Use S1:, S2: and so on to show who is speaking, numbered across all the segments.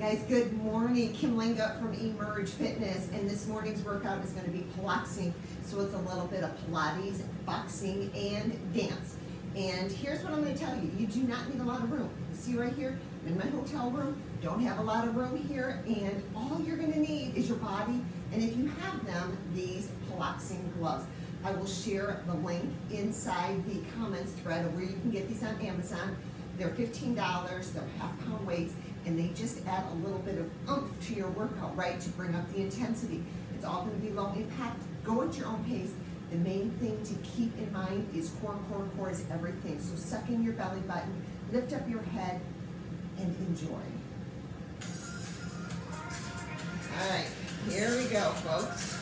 S1: Guys, good morning. Kim Lenga from Emerge Fitness, and this morning's workout is going to be Pilaxing. So it's a little bit of Pilates, boxing, and dance. And here's what I'm going to tell you. You do not need a lot of room. You see right here, I'm in my hotel room, don't have a lot of room here, and all you're going to need is your body, and if you have them, these Pilaxing gloves. I will share the link inside the comments thread of where you can get these on Amazon. They're $15, they're half-pound weights, and they just add a little bit of oomph to your workout, right, to bring up the intensity. It's all going to be low impact. Go at your own pace. The main thing to keep in mind is core is everything. So suck in your belly button, lift up your head, and enjoy. All right, here we go, folks.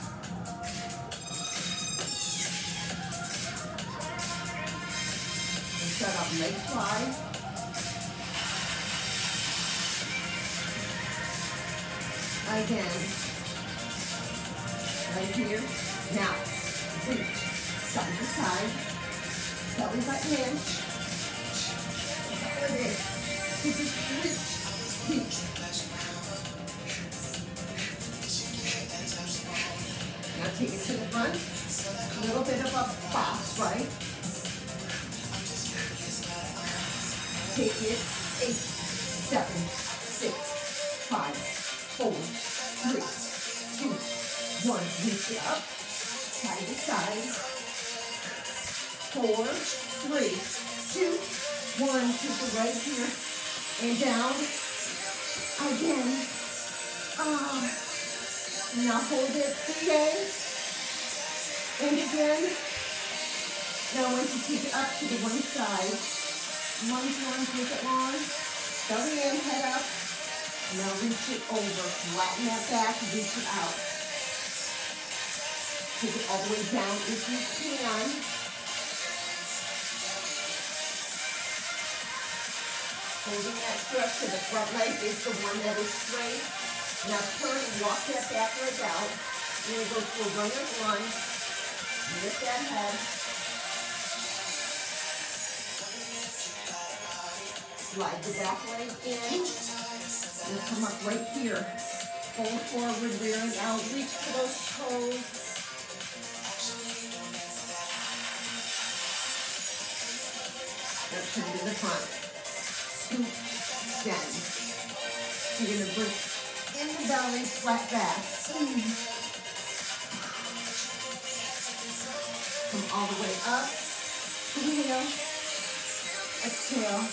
S1: Set up legs wide. Again, right here. Now, reach side to side, belly button in. That's all it is. So just reach. Now take it to the front. A little bit of a box, right? Take it, 8, 7, 6, 5, 4, 3, 2, 1. Reach it up, side to side. 4, 3, 2, 1. Keep it right here and down. Again. Now hold it 3 and again. Now once you take it up to the one side. One time, take it long, belly in, head up. Now reach it over, flatten that back, reach it out. Take it all the way down if you can. Holding that stretch to the front leg is the one that is straight. Now turn and walk that back leg out. You're going to go to a runner's lunge. Lift that head. Slide the back leg in. You'll come up right here. Fold forward, rearing out. Reach to those toes. Now turn to the front. Scoop, extend. You're going to bring in the belly, flat back. Come all the way up. Inhale. Exhale.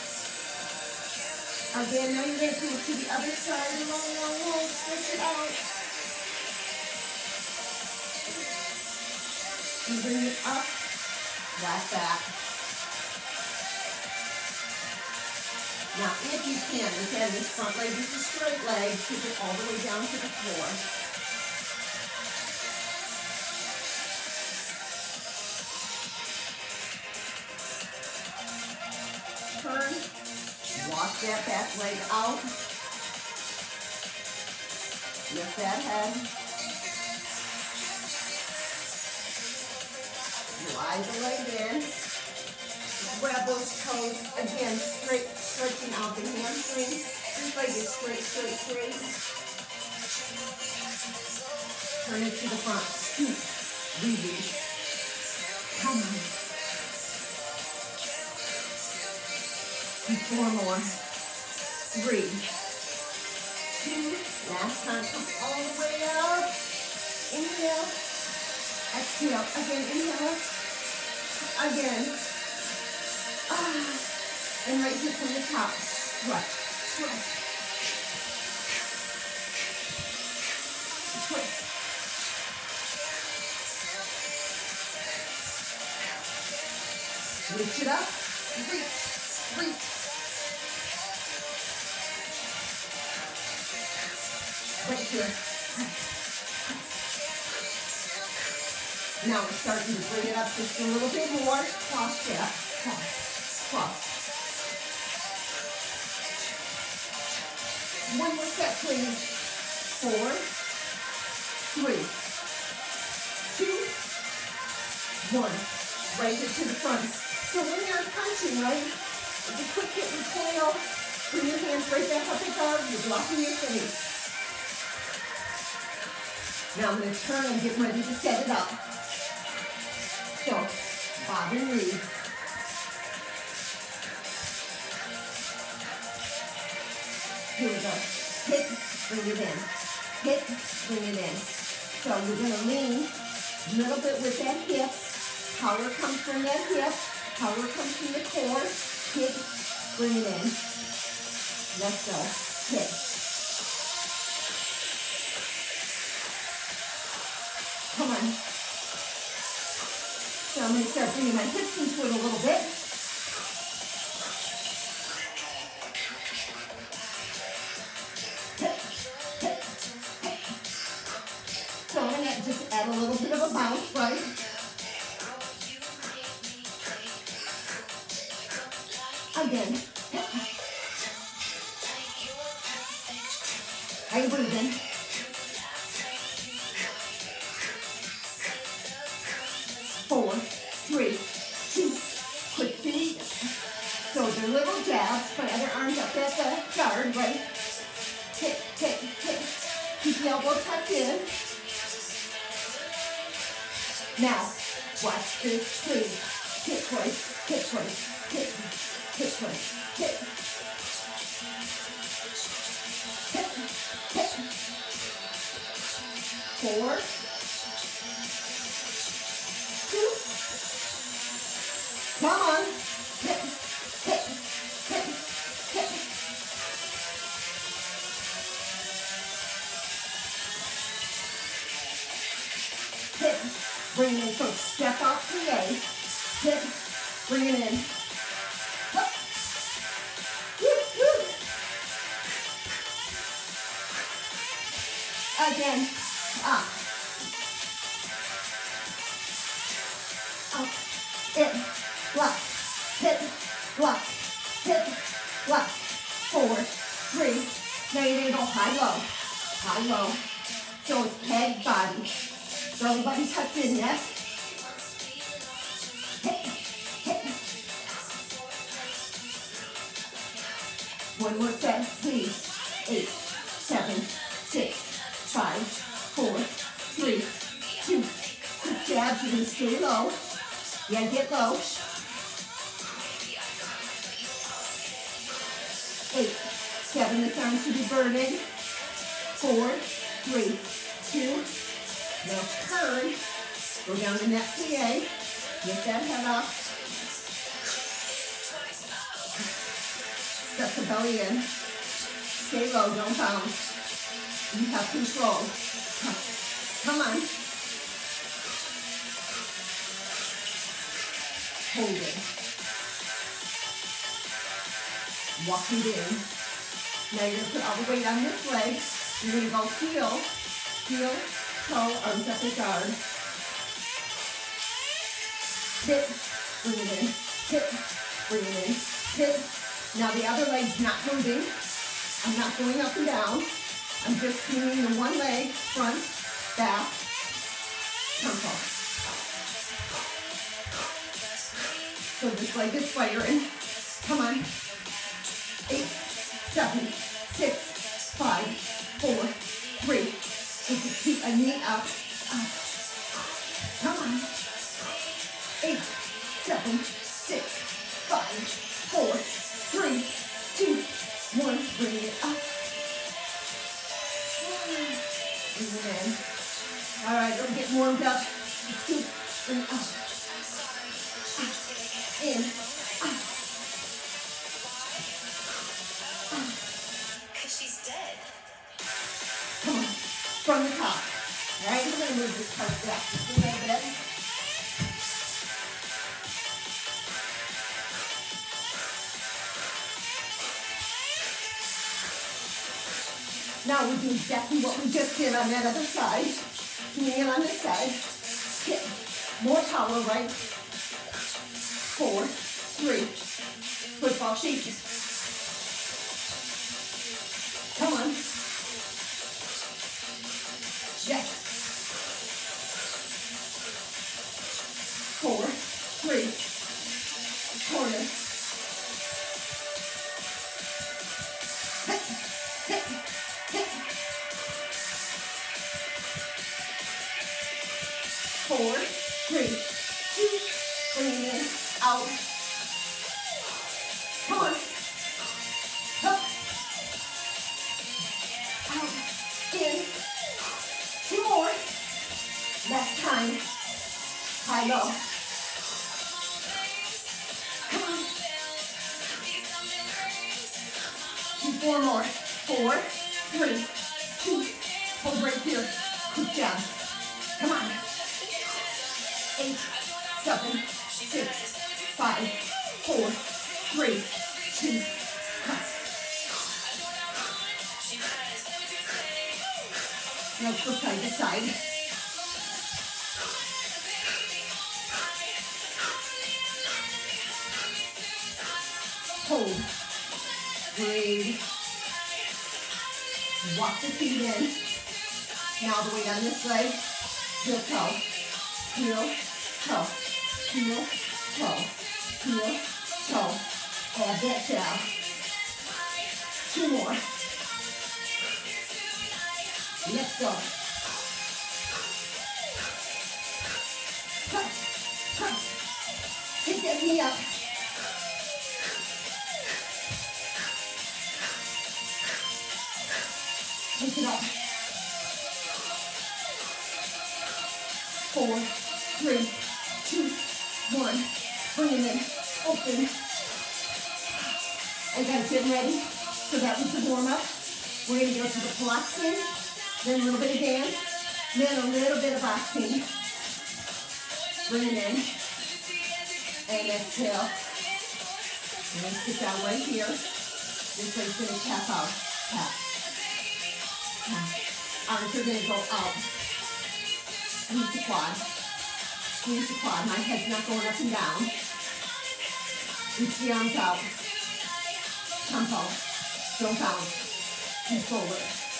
S1: Again, now you're going to come to the other side. Long, stretch it out. And bring it up, flat back. Now, if you can, again, this front leg is a straight leg, take it all the way down to the floor. Turn. Walk that back leg out. Lift that head. Slide the leg in. Grab those toes. Again, straight, stretching out the hamstring. This leg is straight. Turn it to the front. Scoop. Release. Come on. 4 more. 3, 2. Last time. Come all the way up. Inhale. Exhale. Again. Inhale. Again. And right here from the top. Stretch. Twist. Reach it up. Reach. Right here. Now we're starting to bring it up just a little bit more. Cross that. Cross. One more set, please. 4, 3, 2, 1. Raise it to the front. So when you're punching, right, it's a quick hit recoil, Bring your hands right back up at guard. You're blocking your finish. Now I'm going to turn and get ready to set it up. So, bob and weave. Here we go. Hit, bring it in. Hit, bring it in. So we're going to lean a little bit with that hip. Power comes from that hip. Power comes from the core. Hit, bring it in. Let's go. Hit. Come on. So I'm going to start bringing my hips into it a little bit. So I'm going to just add a little bit of a bounce, right? Again. Are you breathing? 4, 3, 2, quick feet. So they're little jabs, put other arms up at the guard, right? Hit, hit, hit. Keep the elbow tucked in. Now, watch this, please. Hit twice, hit twice, hit, hit twice, hit. Hit, hit. 4, 2. Come on. Hit, hit, hit, hit. Hit. Bring it in. So step out PA. Hit. Bring it in. Up. Woo, woo. Again. Up. Up. Hit. Block. Hit. Block. Hit. Block. 4, 3. Now you're going to go high, low. High, low. So it's head, body. So everybody tucked in, yes? Hit. Hit. One more set, please. 8, 7, 6, 5, 4, 3, 2. Quick jabs, you're going to stay low. Yeah, get low. 8, 7, this arm should be burning. 4, 3, 2. Now turn. Go down in that PA. Get that head up. Set the belly in. Stay low, don't bounce. You have control. Come on. Hold it. Walk it in. Now you're going to put all the weight on this leg. You're going to go heel, heel, toe, arms up at guard. Hit, bring it in. Hit, bring it in. Hit. Now the other leg's not moving. I'm not going up and down. I'm just swinging the one leg, front, back, tempo. So this leg is firing. Come on. 8, 7, 6, 5, 4, 3. Keep a knee up. Come on. 8, 7, 6, 5, 4, 3, 2, 1. Bring it up. Bring it in. All right, we'll get warmed up. Scoop and up. In. Up. Because she's dead. Come on. From the top. All right, we're going to move this part back just a little bit. Now we do exactly what we just did on that other side. Doing it on this side. Hit. More power, right? 4, 3. Football shape. Come on. Yes. 4, 3. Corner. out, in. 2 more. Last time. High, low. Come on. 4 more. 4, 3, 2. Hold right here. Quick down. Come on. 8, 7, 6, 5, 4, 3, 2. Cut. Now let's go side to side. Hold. Breathe. Walk the feet in. Now the weight on this leg. Heel toe. Heel toe. Heel toe. Heel toe. Add that down. 2 more. Let's go. Press. Press. Take that knee up. Take it up. 4, 3, 2, 1. Bring it in. Open. I guys getting ready. So that was the warm up. We're going to go to the Pilaxing, then a little bit of dance, then a little bit of boxing. Bring it in. And exhale. And then sit down right here. This leg's going to tap out. Tap. Arms are going to go out. Squeeze the quad. Squeeze the quad. My head's not going up and down. Reach the arms out. Tempo. Don't bounce. Keep forward.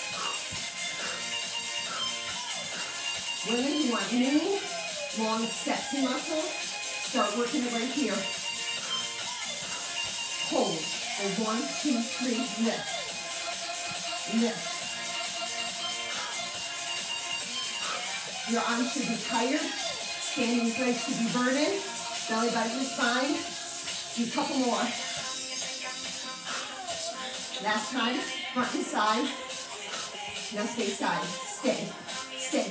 S1: Women who want new, long, sexy muscles, start working it right here. Hold. For 1, 2, 3, lift. Lift. Your arms should be tired. Standing legs should be burning. Belly button is fine. Do a couple more. Last time, front and side. Now stay side. Stay. Stay.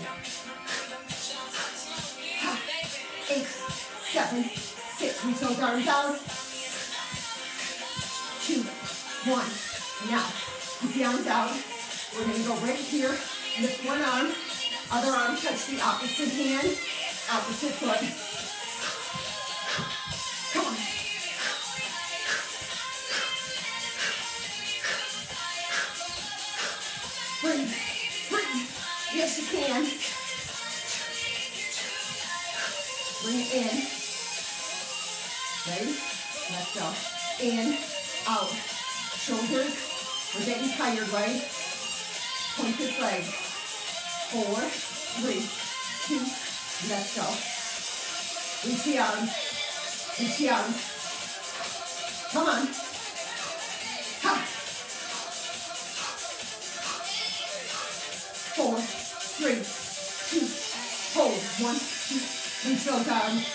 S1: 8, 7, 6. Reach those arms out. 2, 1. Now, keep the arms out. We're going to go right here. Lift one arm. Other arm touch the opposite hand, opposite foot. Come on. Breathe, breathe. Yes, you can. Bring it in. Ready? Let's go. In, out. Shoulders. We're getting tired, right? Point this leg. 4, 3, 2, let's go. Reach the arms. Reach the arms. Come on. Ha. 4, 3, 2, hold. 1, 2, reach those arms.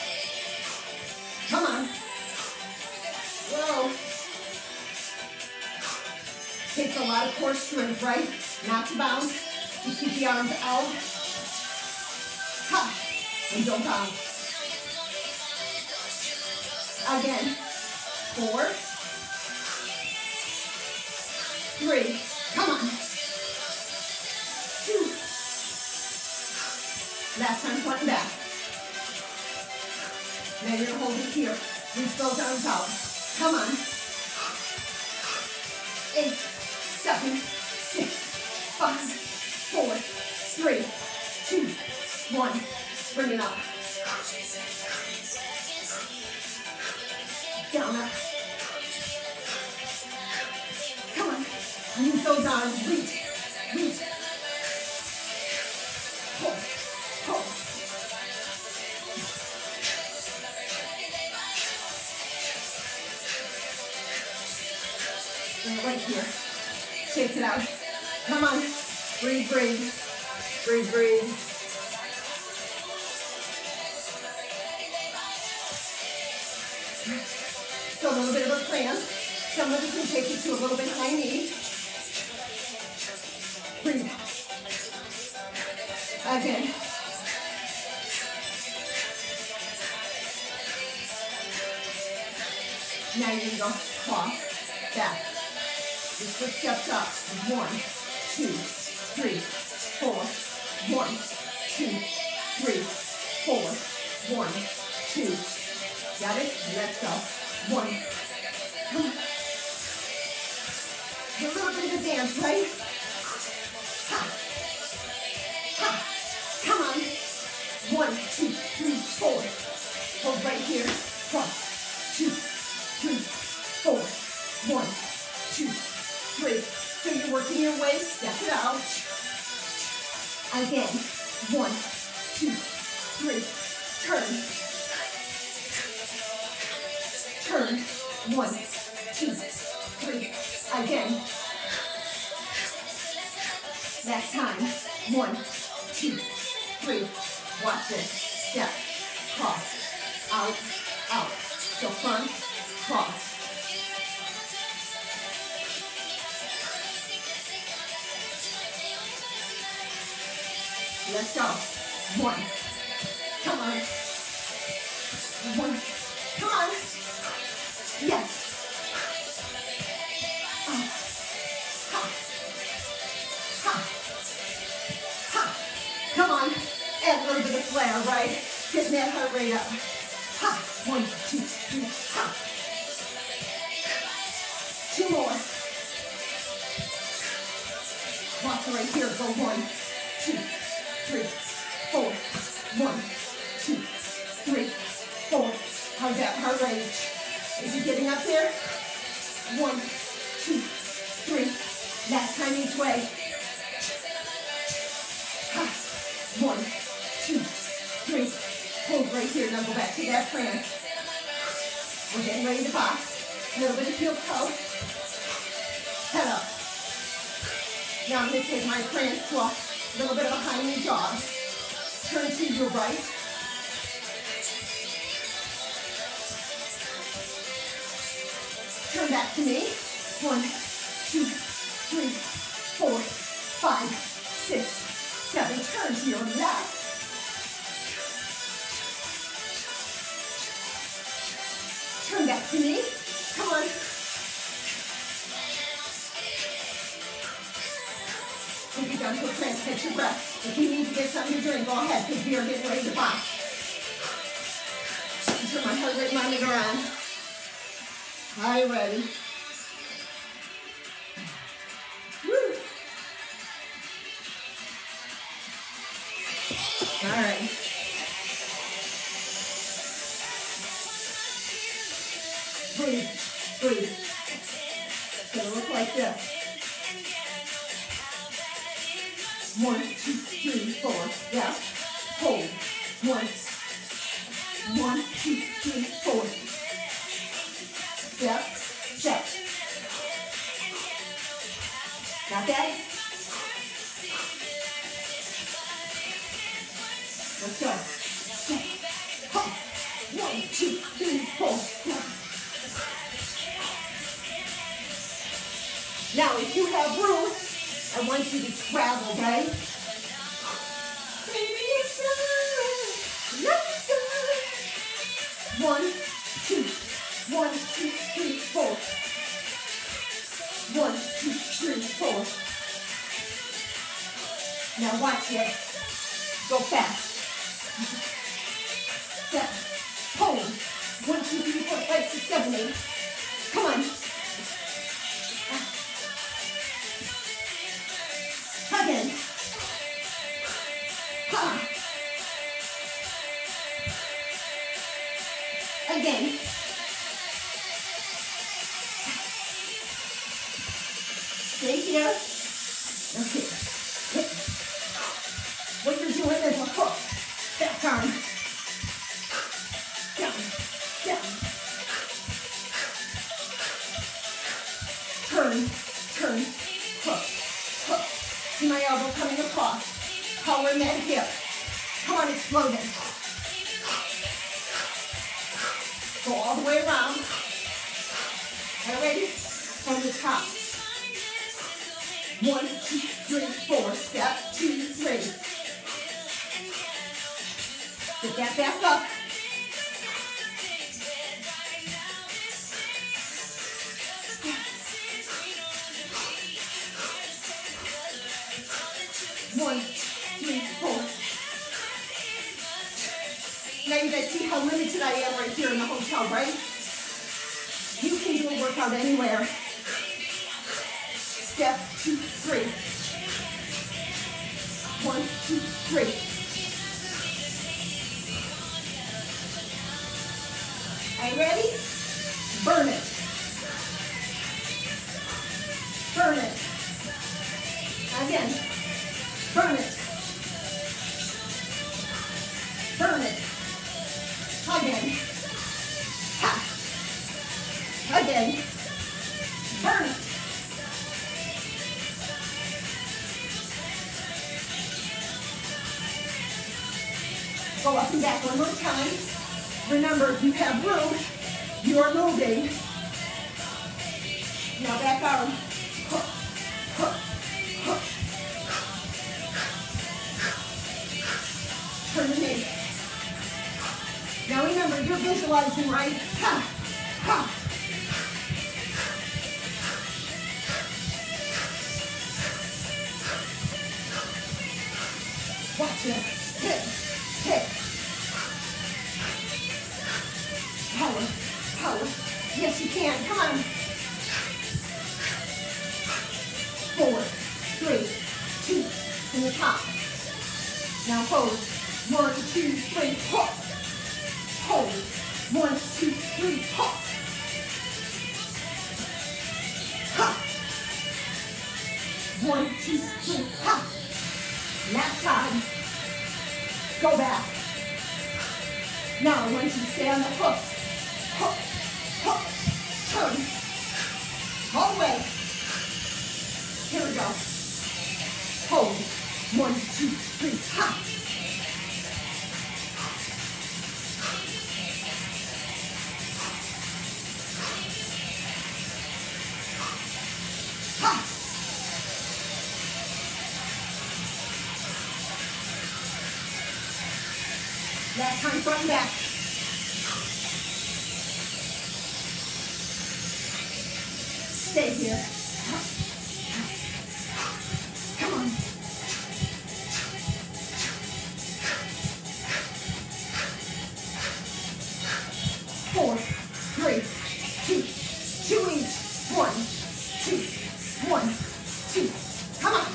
S1: Come on. Whoa. Takes a lot of core strength, right? Not to bounce. You keep the arms out. Ha! And don't bounce. Again. 4, 3. Come on. 2. Last time, front and back. Now you're going to hold it here. Reach those arms out. Come on. 8, 7, 6, 5. 4, 3, 2, 1. Bring it up. Down, up. Come on. Use those arms. Reach. Reach. Pull. Pull. And right here. Shake it out. Come on. Breathe, breathe. Breathe, breathe. So a little bit of a plant. Some of you can take it to a little bit high knee. go. Cross, back. Just put steps up. 1, 2, 3, 4. 1, 2, 3, 4. 1, 2. Got it? Let's go. 1. Come on. A little bit of a dance, right? Ha. Ha. Come on. 1, 2, 3, 4. Hold right here. Cross. 2, 3, 4. 1, 2, 3. So you're working your waist. Step it out. Again. 1, 2, 3. Turn. Turn. 1, 2, 3. Again. Last time. 1, 2, 3. Watch this. Step. Cross. Out. Out. So front. Cross. Let's go. 1. Come on. 1. Come on. Yes. Ha. Ha. Ha. Come on. Add a little bit of flair, right? Getting that heart rate up. Ha. 1, 2, 3. Ha. 2 more. Cross right here. Go 1, 2, 3, 4. 1, 2, 3, 4. How's that heart rate? Is it getting up there? 1, 2, 3. Last time each way. Ha. 1, 2, 3. Hold right here. Now go back to that prance. We're getting ready to box. A little bit of heel toe. Head up. Now I'm going to take my prance to a little bit of a high knee jog. Turn to your right. Turn back to me. 1, 2, 3, 4, 5, 6, 7. Turn to your left. Turn back to me. Come on. If you're done to a prance, catch your breath. If you need to get something to drink, go ahead, because we are getting ready to box. Turn my heart rate monitor on. Are you ready? Woo. All right. Breathe, breathe. It's going to look like this. 1, 2, 3, 4. Yeah. Hold. 1, 2, 3, 4. Step, step. Got that? Let's go. Step. Hop. 1, 2, 3, 4. Step. Now, if you have room, I want you to travel, right? Baby, it's on. Let's on. 1, 2. 1, 2, 3, 4. 1, 2, 3, 4. Now watch this. Go fast. Step. Hold. 1, 2, 3, 4, 5, 6, 7, 8. Come on. Again. Ha. Again. Stay here. Okay. What you're doing is a hook. Back arm. Down. Down. Turn. Turn. Hook. Hook. See my elbow coming across. Power in that hip. Come on, explode it. Go all the way around. Are you ready? From the top. 1, 2, 3, 4. Step, 2, 3. Get that back up. 1, 2, 4. Now you guys see how limited I am right here in the hotel, right? You can do a workout anywhere. Step 2, 3. 1, 2, 3. Are you ready? Burn it. Burn it. Again. Burn it. Burn it. Again. Ha. Again. Burn it. Go up and back one more time. Remember, if you have room, you are moving. Now back arm. Hook, hook, hook. Turn the knee. Now remember, you're visualizing, right? Ha, ha. Watch it. Hit, hit. Power, power. Yes, you can. Come on. 4, 3, 2, from the top. Now hold. 1, 2, 3, hop. Hold. 1, 2, 3, hop. Ha. 1, 2, 3, ha. Last time. Go back. Now I want you to stay on the hooks. Hook, hook, turn. All the way. Here we go. Hold. 1, 2, 3, ha. Ha. Last time, front and back. Stay here. Come on. 4, 3, 2, 2 each. 1, 2, 1, 2. Come on.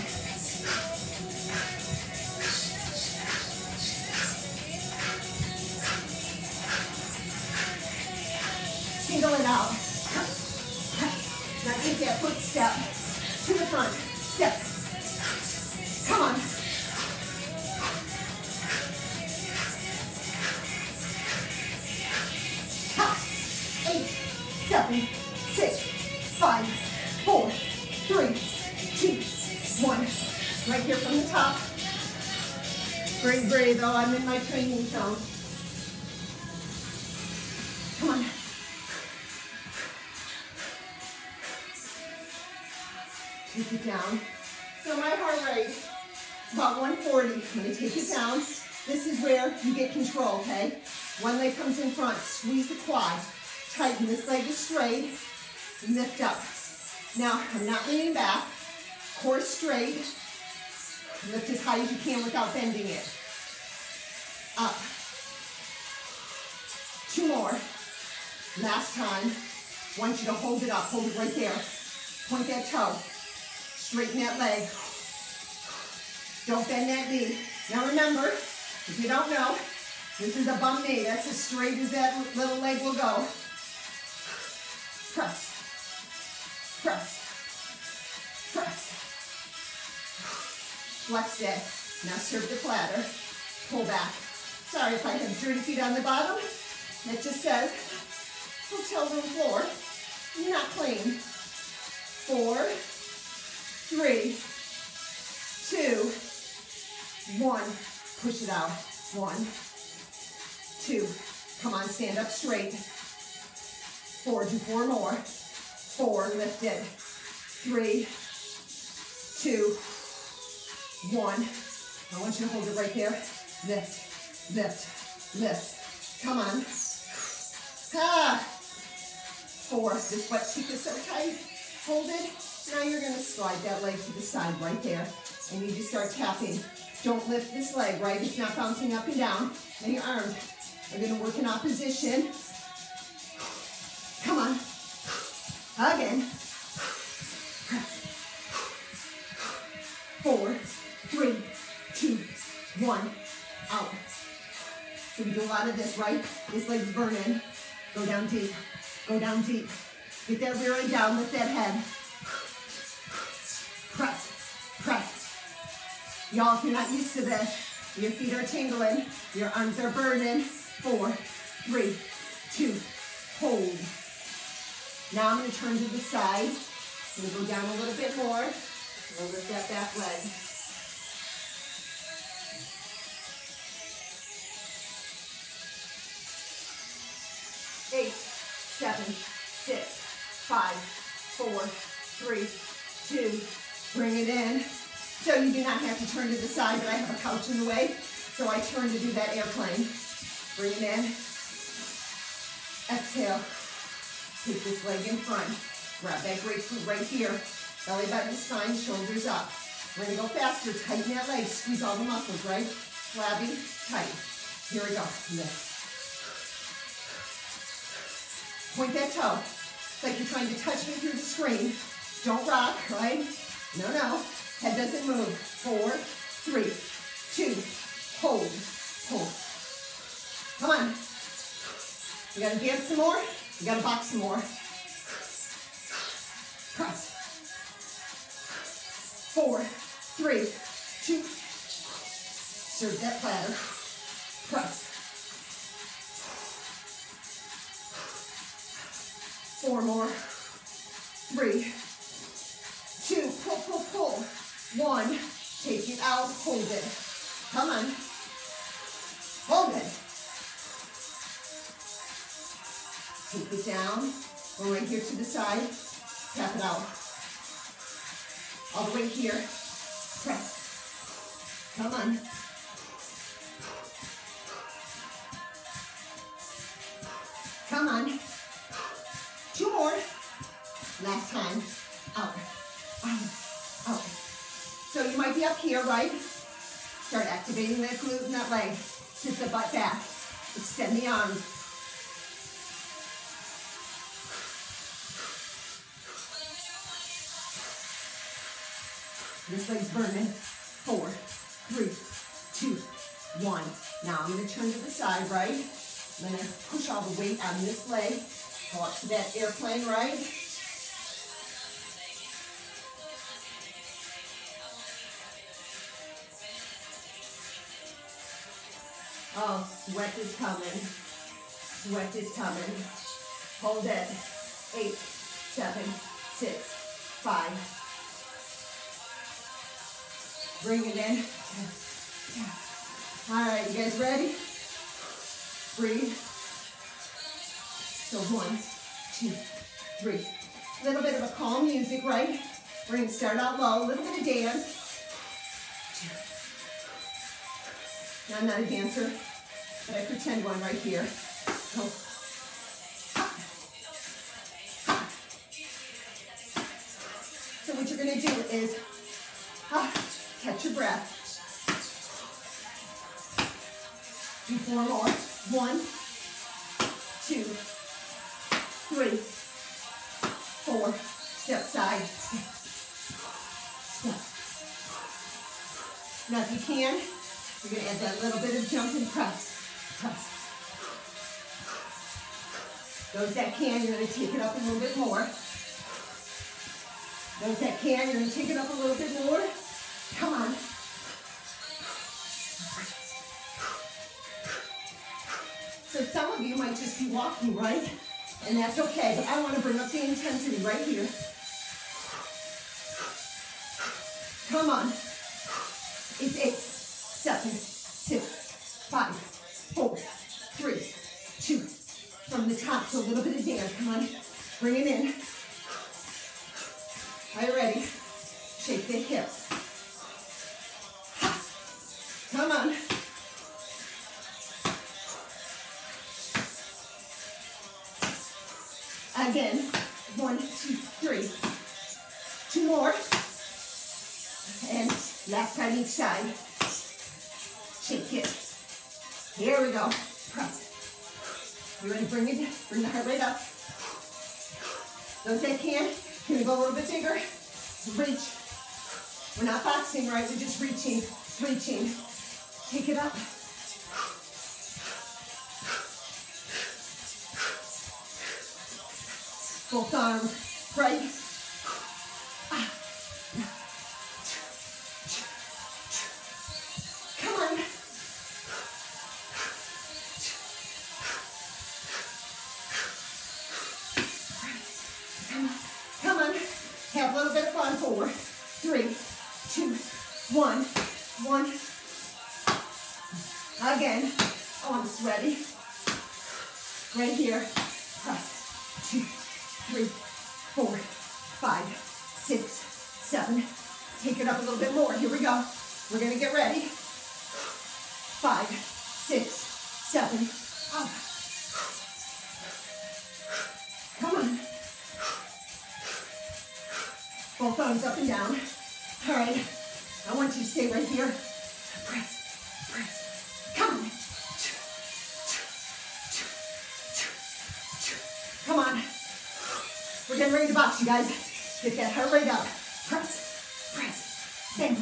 S1: Single it out. Now take that foot step to the front. Step. Come on. Ha. 8, 7, 6, 5, 4, 3, 2, 1. Right here from the top. Breathe, breathe. Oh, I'm in my training zone. Come on. Take it down. So my heart rate is about 140. I'm going to take it down. This is where you get control, okay? One leg comes in front. Squeeze the quad. Tighten. This leg is straight. Lift up. Now, I'm not leaning back. Core straight. Lift as high as you can without bending it. Up. 2 more. Last time. I want you to hold it up. Hold it right there. Point that toe. Straighten that leg. Don't bend that knee. Now remember, if you don't know, this is a bum knee. That's as straight as that little leg will go. Press. Press. Press. Flex it. Now serve the platter. Pull back. Sorry if I have dirty feet on the bottom. That just says hotel room floor. Not clean. 4, 3, 2, 1. Push it out. 1, 2. Come on, stand up straight. 4, do 4 more. 4, lift it. 3, 2, 1. I want you to hold it right there. Lift, lift, lift. Come on. Ah. 4, this butt cheek is so tight. Hold it. Now you're going to slide that leg to the side right there. and you just start tapping. Don't lift this leg, right? It's not bouncing up and down. And your arms are gonna work in opposition. Come on. Again. 4, 3, 2, 1, out. So we do a lot of this, right? This leg's burning. Go down deep. Go down deep. Get that rear end down, lift that head. Press, press. Y'all, if you're not used to this, your feet are tingling, your arms are burning. 4, 3, 2, hold. Now I'm gonna turn to the side. I'm gonna go down a little bit more. We'll lift that back leg. 8, 7, 6, 5, 4, 3, 2, bring it in. So you do not have to turn to the side, but I have a couch in the way, so I turn to do that airplane. Bring it in. Exhale. Take this leg in front. Grab that grapefruit right here. Belly button to spine, shoulders up. We're gonna go faster. Tighten that leg. Squeeze all the muscles, right? Flabby, tight. Here we go. Lift. Point that toe. It's like you're trying to touch me through the screen. Don't rock, right? No, no. Head doesn't move. 4, 3, 2, hold, hold. Come on. You gotta dance some more. You gotta box some more. Press. 4, 3, 2. Serve that platter. Press. 4 more. 3, 2. Pull, pull, pull. 1. Take it out. Hold it. Come on. Hold it. Take it down. Go right here to the side. Tap it out. All the way here. Press. Come on. Come on. 2 more. Last time. Out. Out. Out. So you might be up here, right? Start activating that glute and that leg. Sit the butt back. Extend the arms. This leg's burning. 4, 3, 2, 1. Now I'm going to turn to the side, right? I'm going to push all the weight on this leg. Go up to that airplane, right? Oh, sweat is coming. Sweat is coming. Hold it. 8, 7, 6, 5. Bring it in. All right, you guys ready? Breathe. So 1, 2, 3. A little bit of a calm music, right? We're going to start out low, a little bit of dance. Now, I'm not a dancer, but I pretend one right here. Go. So what you're going to do is catch your breath. Do 4 more. 1, 2, 3, 4. Step side. Step. Now if you can, you're going to add that little bit of jump and press. Press. Those that can, you're going to take it up a little bit more. Those that can, you're going to take it up a little bit more. Come on. So some of you might just be walking, right? And that's okay, but I want to bring up the intensity right here. Come on. It's 8, 7, 6, 5, 4, 3, 2. From the top, so a little bit of dance. Come on. Bring it in. Are you ready? Shake the hips. Come on. Again. 1, 2, 3. 2 more. And Last time each side. Shake it. Here we go. Press. You ready? Bring the heart rate up. Those that can we go a little bit bigger? Reach. We're not boxing, right? We're just reaching. Take it up. Both arms, right? Come on. Come on. Have a little bit of fun. 4, 3, 2, 1. Again. Oh, I'm sweaty. Right here. Press. 2, 3, 4, 5, 6, 7. Take it up a little bit more. Here we go. We're going to get ready. 5, 6, 7. Up. Come on. Both arms up and down. All right. I want you to stay right here. Press. Come on. Come on. We're getting ready to box, you guys. Get that heart rate up. Press. Bam.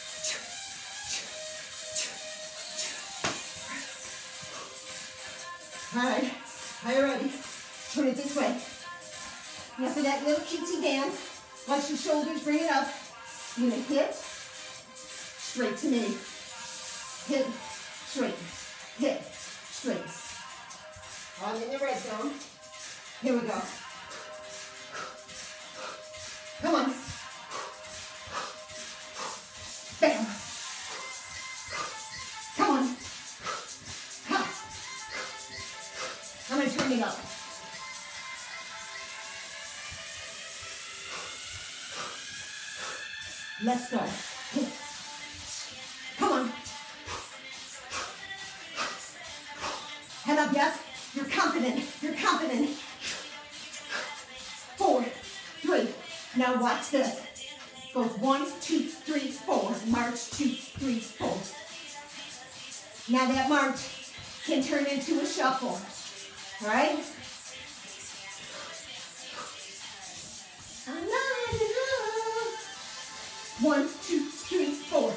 S1: All right. Are you ready? Turn it this way. After that little cutesy dance, watch your shoulders, bring it up. You're going to hit straight to me. Hit straight. Hit straight. I'm in the red zone. Here we go. Come on. Bam. Come on. Ha. I'm going to turn it up. Let's go. Come on. Head up, yes? You're confident. 4, 3. Now watch this. Goes 1, 2, 3, 4. March, 2, 3, 4. Now that march can turn into a shuffle. All right? I'm not in love. 1, 2, 3, 4.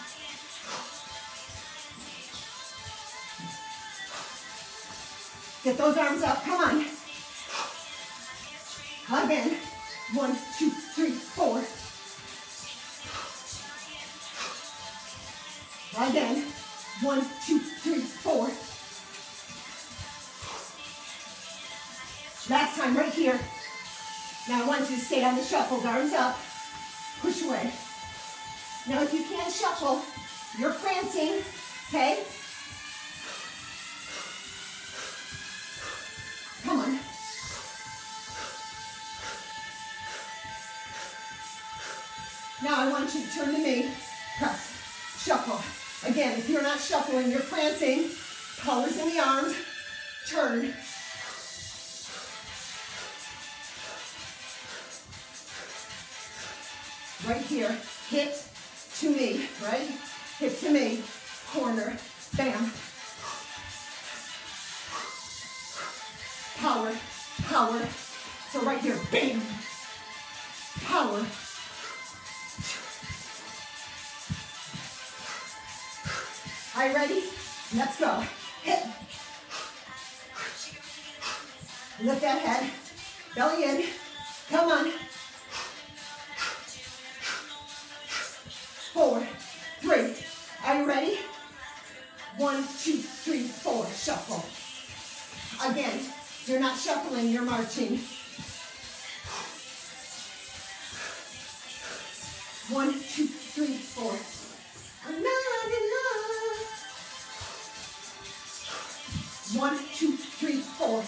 S1: Get those arms up. Come on. Again. 1, 2, 3, 4. Again. 1, 2, 3, 4. Last time right here. Now I want you to stay on the shuffle. Arms up. Push away. Now if you can't shuffle, you're prancing. Okay? Come on. Now I want you to turn to me. Press. Shuffle. Again, if you're not shuffling, you're prancing. Colors in the arms. Turn. Right here. Hip to me, right? Hip to me. Corner. Bam. Power. So right here. Bam. Power. Are you ready? Let's go. Hit. Lift that head. Belly in. Come on. 4, 3. Are you ready? 1, 2, 3, 4. Shuffle. Again, you're not shuffling, you're marching. 1, 2, 3, 4. I'm not in love. 1, 2, 3, 4.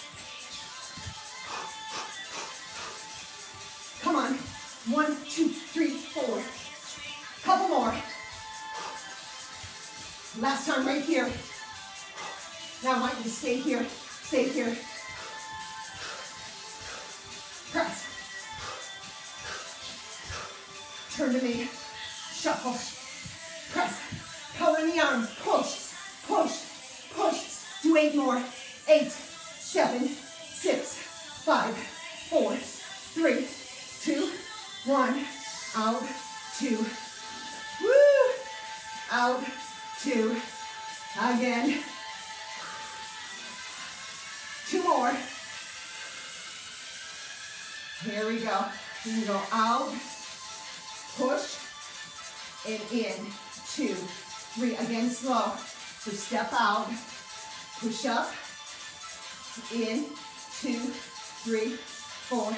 S1: Come on. 1, 2, 3, 4. Couple more. Last time right here. Now I want you to stay here. Stay here. Press. Turn to me. shuffle, press, power in the arms, push, push, push. Do 8 more. 8, 7, 6, 5, 4, 3, 2, 1. Out, 2. Woo! Out, 2. Again. 2 more. Here we go. You can go out, push, and in. 2, 3. Again, slow. So step out, push up, in, 2, 3, 4.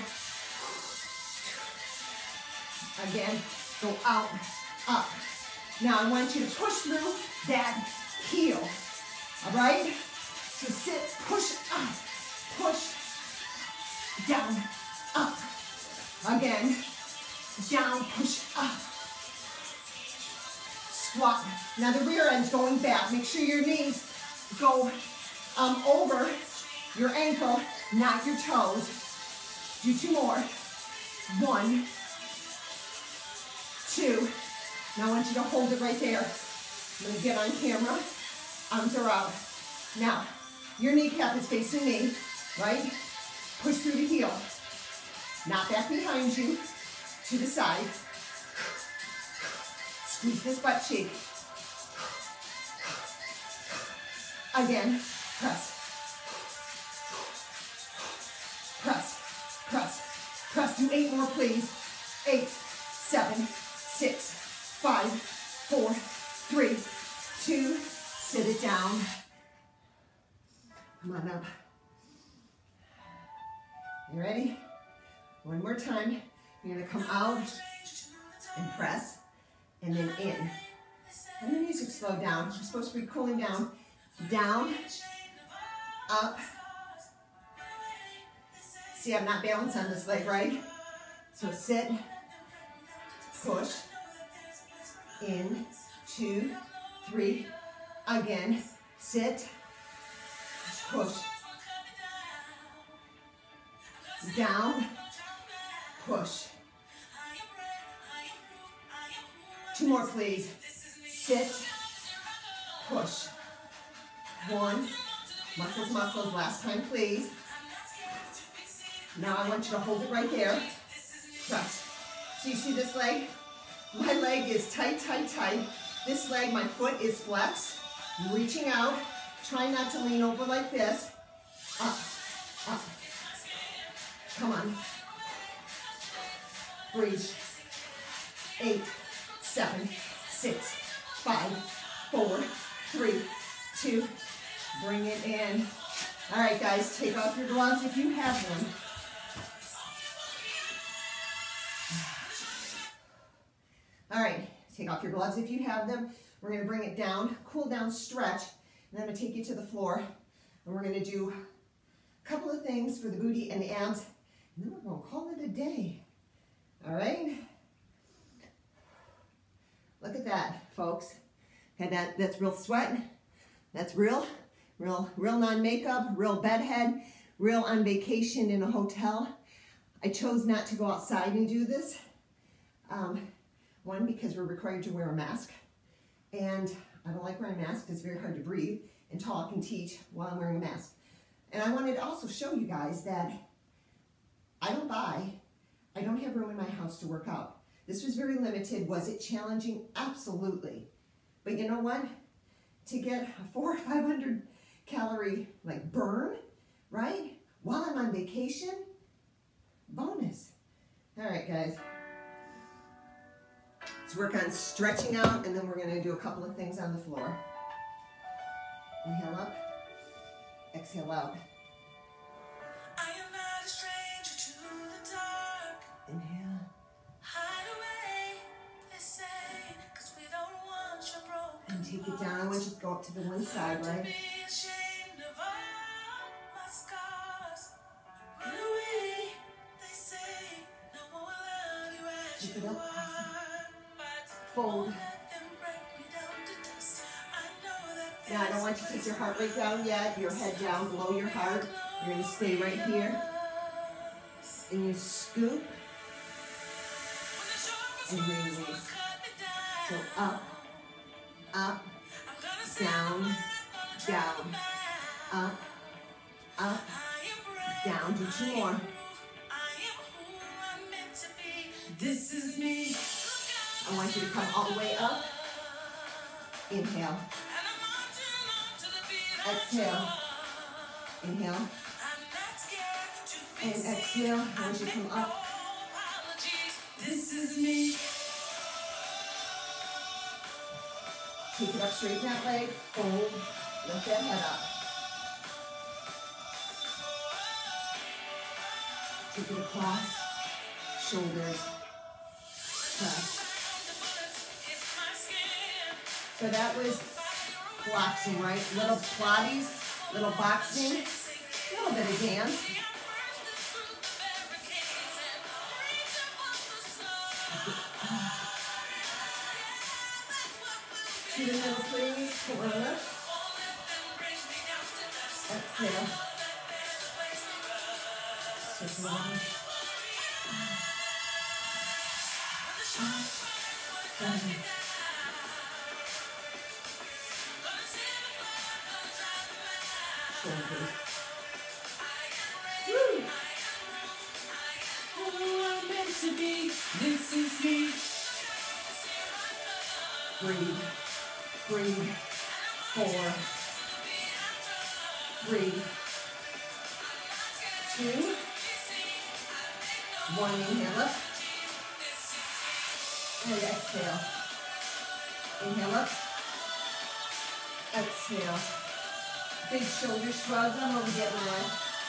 S1: Again, go out, up. Now I want you to push through that heel. All right? So sit, push up, push, down, up. Again, down, push up. Squat. Now the rear end's going back. Make sure your knees go over your ankle, not your toes. Do 2 more. 1, 2. Now I want you to hold it right there. I'm going to get on camera. Arms are out. Now, your kneecap is facing me, right? Push through the heel. Not back behind you, to the side. Squeeze this butt cheek. Again, press. Press, press, press. Do 8 more, please. 8, 7, 6, 5, 4, 3, 2. Sit it down. Come on up. You ready? One more time. You're going to come out and press, and then in. And the music slow down. You're supposed to be cooling down. Down, up. See, I'm not balanced on this leg, right? So sit, push, in, 2, 3. Again, sit, push, down, push. 2 more, please. Sit, push. 1, muscles, muscles. Last time, please. Now I want you to hold it right there. Press. So you see this leg? My leg is tight, tight, tight. This leg, my foot is flexed. I'm reaching out. Try not to lean over like this. Up, up. Come on. Breathe. 8, 7, 6, 5, 4, 3, 2. Bring it in. All right, guys, take off your gloves if you have them. All right, take off your gloves if you have them. We're going to bring it down, cool down, stretch, and then I'm going to take you to the floor, and we're going to do a couple of things for the booty and the abs, and then we're going to call it a day. All right? Look at that, folks. Okay, that's real sweat. That's real non-makeup, real bedhead, real on vacation in a hotel. I chose not to go outside and do this. One, because we're required to wear a mask. And I don't like wearing masks. It's very hard to breathe and talk and teach while I'm wearing a mask. And I wanted to also show you guys that I don't have room in my house to work out. This was very limited. Was it challenging? Absolutely. But you know what? To get a 400 or 500 calorie like burn, right? While I'm on vacation, bonus. All right, guys. Let's work on stretching out, and then we're going to do a couple of things on the floor. Inhale up, exhale out.
S2: I am not a stranger to the dark.
S1: Inhale.
S2: Hide away, they say, 'cause we don't want your broken
S1: And take it down. I want you to go up to the one side, right?
S2: Be ashamed of all my scars. Run away, they say, no one will love you as
S1: Keep it
S2: you
S1: up.
S2: are.
S1: Fold.
S2: Let them break me down to dust. I know that
S1: Now, I don't want you to take your heart rate down yet. Your head down below your heart. You're going to stay right here. And you scoop and release. So up, up, down, down, up, up, down. Do 2 more.
S2: This is me.
S1: I want you to come all the way up. Inhale. Exhale. Inhale. And exhale. I want you to come up.
S2: This is me.
S1: Take it up, straighten that leg. Fold. Lift that head up. Take it across. Shoulders. Press. So that was boxing, right? Little Pilates, little boxing, a little bit of dance. To the middle, please. Forward lift. Exhale. Just long. Shoulders. Woo!
S2: Who I'm meant to be. This is me.
S1: Breathe. Breathe. 4, 3, 2, 1. Inhale up. And exhale. Inhale up. Exhale. Big shoulder shrugs. I'm over getting there.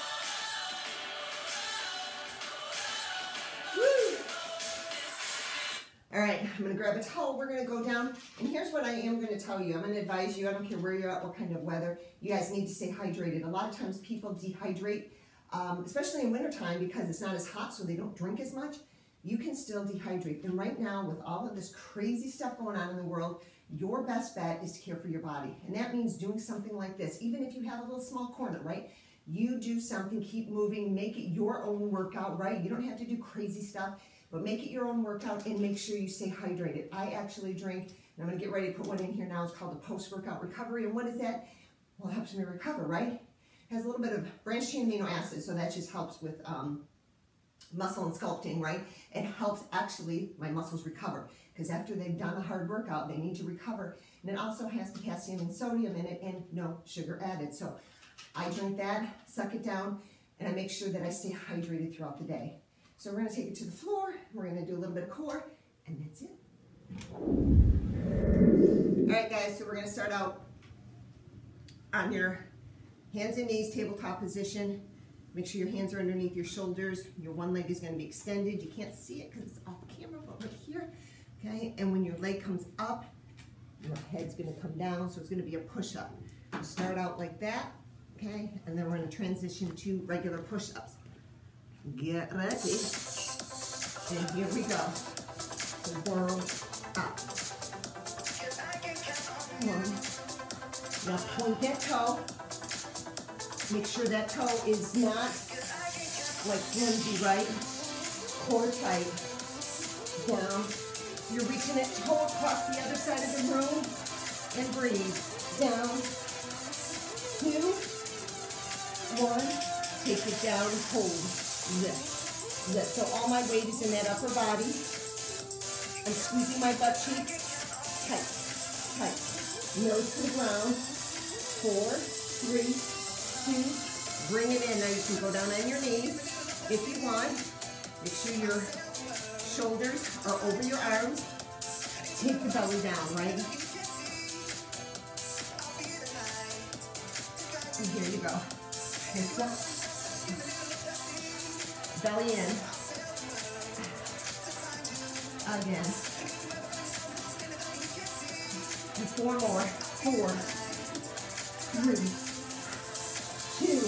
S1: Woo! All right, I'm going to grab a towel. We're going to go down. And here's what I am going to tell you. I'm going to advise you, I don't care where you're at, what kind of weather, you guys need to stay hydrated. A lot of times people dehydrate, especially in wintertime because it's not as hot, so they don't drink as much. You can still dehydrate. And right now, with all of this crazy stuff going on in the world, your best bet is to care for your body. And that means doing something like this. Even if you have a little small corner, right? You do something, keep moving, make it your own workout, right? You don't have to do crazy stuff, but make it your own workout and make sure you stay hydrated. I actually drink, and I'm gonna get ready to put one in here now. It's called the post-workout recovery. And what is that? Well, it helps me recover, right? It has a little bit of branched chain amino acids, so that just helps with muscle and sculpting, right? It helps actually my muscles recover because after they've done a hard workout, they need to recover. And it also has potassium and sodium in it and no sugar added. So I drink that, suck it down, and I make sure that I stay hydrated throughout the day. So we're gonna take it to the floor, we're gonna do a little bit of core, and that's it. All right, guys, so we're gonna start out on your hands and knees, tabletop position. Make sure your hands are underneath your shoulders. Your one leg is going to be extended. You can't see it because it's off camera, but right here, okay? And when your leg comes up, your head's going to come down, so it's going to be a push-up. You start out like that, okay? And then we're going to transition to regular push-ups. Get ready. And here we go. Whirl up. 1. Now point that toe. Make sure that toe is not like flimsy, right? Core tight. Down. You're reaching that toe across the other side of the room. And breathe. Down. 2, 1. Take it down. Hold. Lift. Lift. So all my weight is in that upper body. I'm squeezing my butt cheeks. Tight. Tight. Nose to the ground. 4, 3, 2, bring it in. Now you can go down on your knees if you want. Make sure your shoulders are over your arms. Take the belly down, right? And here you go. Lift up. Belly in. Again. And 4 more. 4, 3, 2, 1.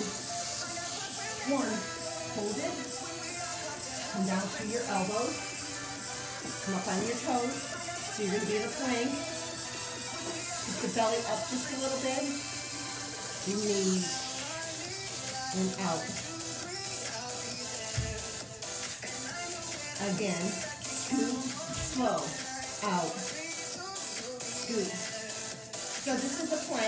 S1: Hold it. Come down to your elbows. Come up on your toes. So you're going to be in a plank. Keep the belly up just a little bit. Knees and out. Again. 2, slow. Out.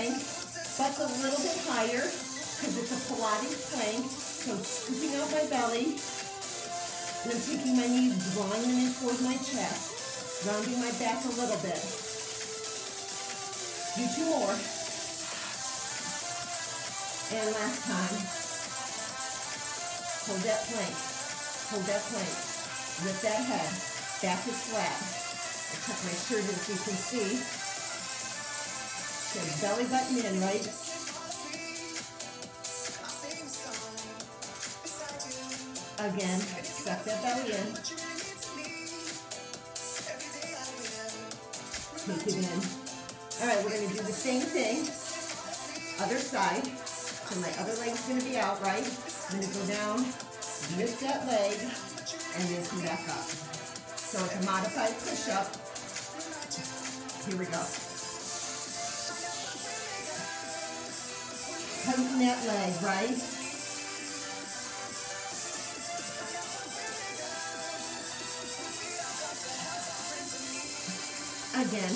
S1: plank, but a little bit higher because it's a Pilates plank. So scooping out my belly, and I'm taking my knees, drawing them in towards my chest, rounding my back a little bit. Do 2 more. And last time. Hold that plank. Hold that plank. Lift that head. Back is flat. I'll tuck my shirt in so you can see. Okay, belly button in, right? Again, suck that belly in. Take it in. All right, we're going to do the same thing. Other side. So my other leg's going to be out, right? I'm going to go down, lift that leg, and then come back up. So it's a modified push-up. Here we go. Tighten that leg, right? Again.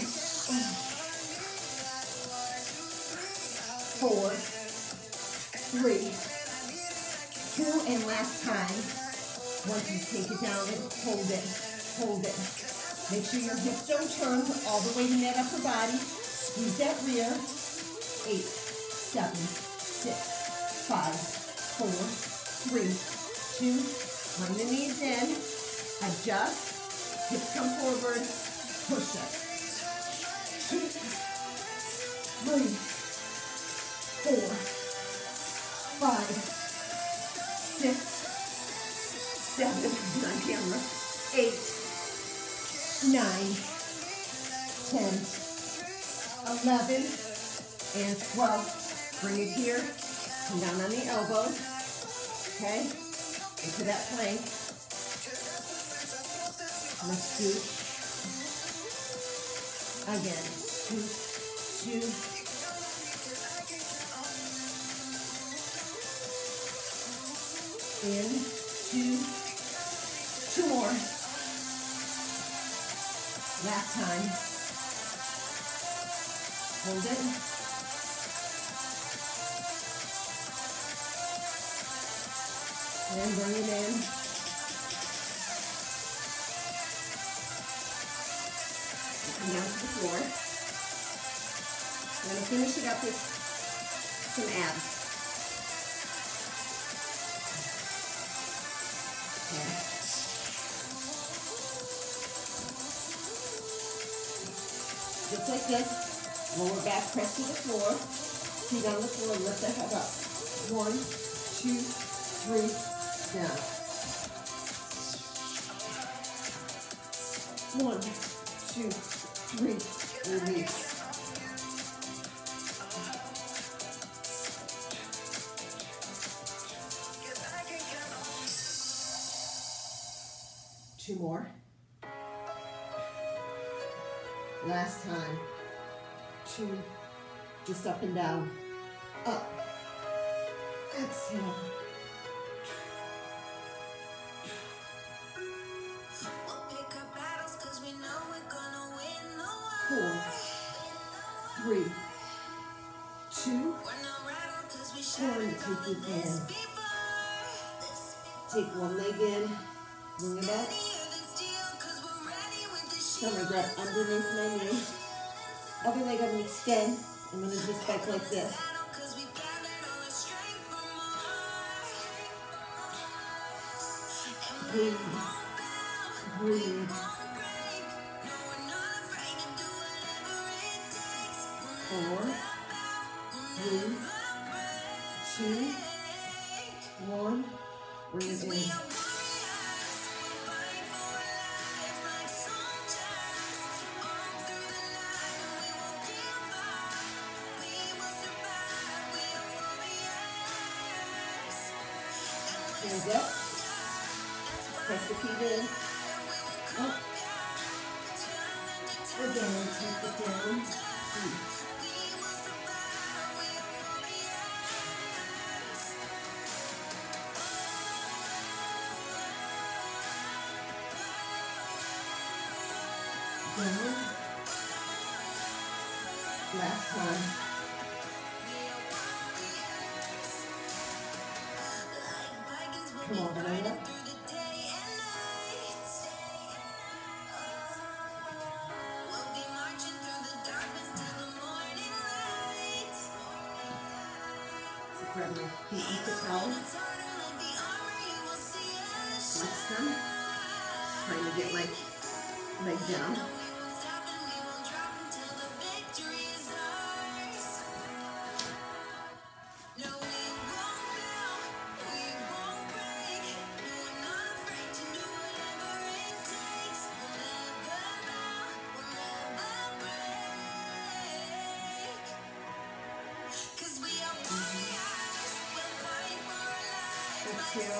S1: 4, 3, 2, and last time. Once you take it down and hold it, hold it. Make sure your hips don't turn all the way to that upper body. Squeeze that rear. 8, 7, 6, 5, 4, 3, 2. Bring the knees in. Adjust. Hips come forward. Push it. 2, 3, 4, 5, 6, 7, on camera, 8, 9, 10, 11, and 12. Bring it here. Come down on the elbows. Okay? Into that plank. Let's do again. 2, 2. In, 2 more. Last time. Hold it. And bring it in. Come down to the floor. I'm going to finish it up with some abs. Just like this, lower back press to the floor, feet on the floor, lift the head up. 1, 2, 3, down. 1, 2, 3, release. Two more. Last time. 2, just up and down. Up. Exhale.
S2: We'll pick up battles 'cause we know we're gonna win the
S1: 4, 3, 2,
S2: We're not rattled 'cause we
S1: 1.
S2: shattered all
S1: Take it
S2: of this
S1: in.
S2: before.
S1: Take one leg in. Bring it up. So I'm going to grab underneath my knee. Other leg I'm going to extend. I'm going to just back like this. Breathe. Breathe. 4, 3, 2, 1. Bring it in. Hands up. Press the feet in. Up. Again, take it down. Down. Last time. grab my feet with the towel, flex them, trying to get my leg down. Exhale.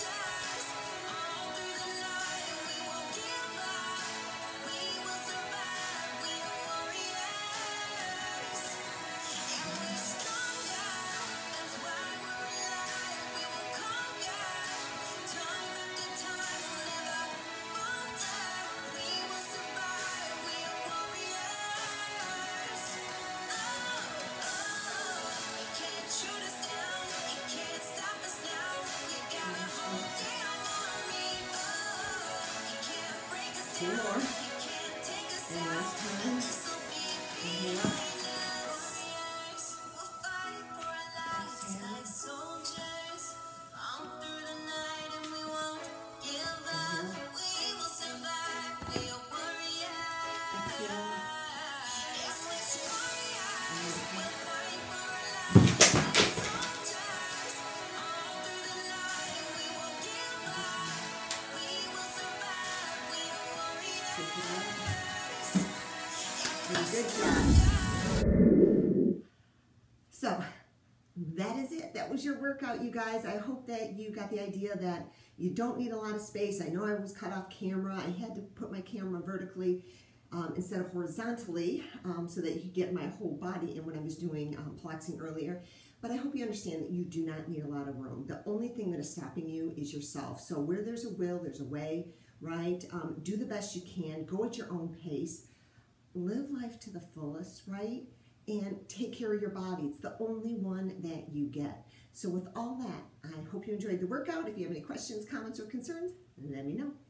S1: Two more. And last time. Inhale. Exhale. Good job. So that is it. That was your workout, you guys. I hope that you got the idea that you don't need a lot of space. I know I was cut off camera. I had to put my camera vertically instead of horizontally so that you could get my whole body in when I was doing Pilaxing earlier. But I hope you understand that you do not need a lot of room. The only thing that is stopping you is yourself. So where there's a will, there's a way, right? Do the best you can. Go at your own pace. Live life to the fullest, right? And take care of your body. It's the only one that you get. So with all that, I hope you enjoyed the workout. If you have any questions, comments, or concerns, let me know.